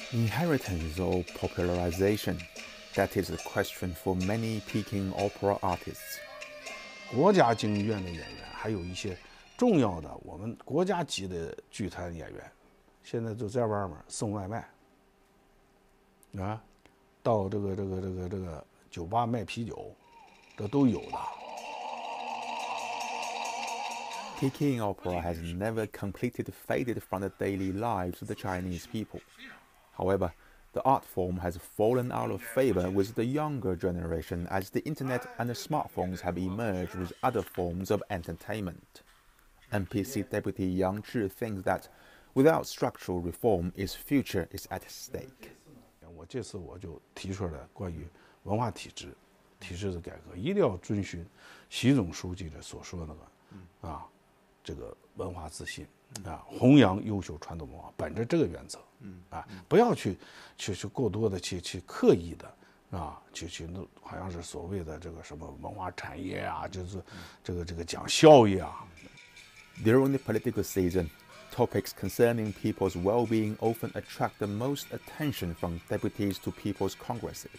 Inheritance or popularization? That is the question for many Peking opera artists. 国家京剧院的演员，还有一些重要的我们国家级的剧团演员，现在就在外面送外卖，啊，到这个酒吧卖啤酒，这都有的。 Peking opera has never completely faded from the daily lives of the Chinese people. However, the art form has fallen out of favor with the younger generation as the internet and the smartphones have emerged with other forms of entertainment. NPC Deputy Yang Zhi thinks that without structural reform, its future is at stake. 我这次我就提出来关于文化体制的改革，一定要遵循习总书记的所说的那个这个文化自信弘扬优秀传统文化，本着这个原则不要去过多的去刻意的去好像是所谓的这个什么文化产业就是这个讲效益 During the political season, topics concerning people's well-being often attract the most attention from deputies to people's congresses.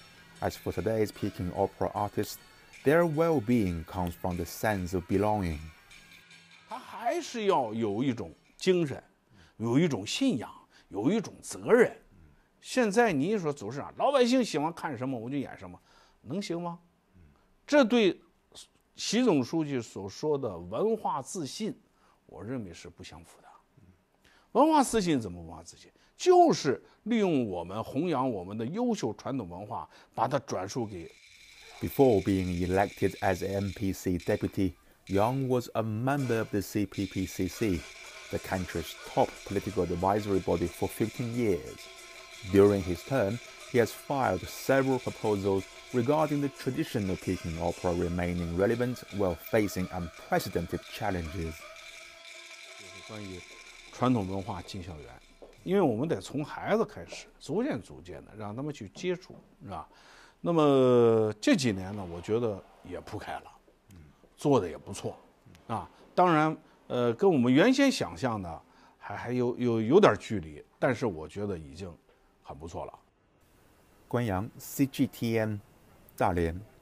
As for today's Peking opera artists, their well-being comes from the sense of belonging. 他还是要有一种精神，有一种信仰，有一种责任。现在你一说走市场，老百姓喜欢看什么我就演什么，能行吗？这对习总书记所说的文化自信，我认为是不相符的。文化自信怎么文化自信？就是利用我们弘扬我们的优秀传统文化，把它转述给。 Before being elected as NPC deputy, Yang was a member of the CPPCC, the country's top political advisory body for 15 years. During his term, he has filed several proposals regarding the traditional Peking opera remaining relevant while facing unprecedented challenges. 就是关于传统文化进校园，因为我们得从孩子开始，逐渐的让他们去接触，是吧？那么这几年呢，我觉得也铺开了，做的也不错，当然，跟我们原先想象的还有点距离，但是我觉得已经很不错了。 关阳 CGTN 大连。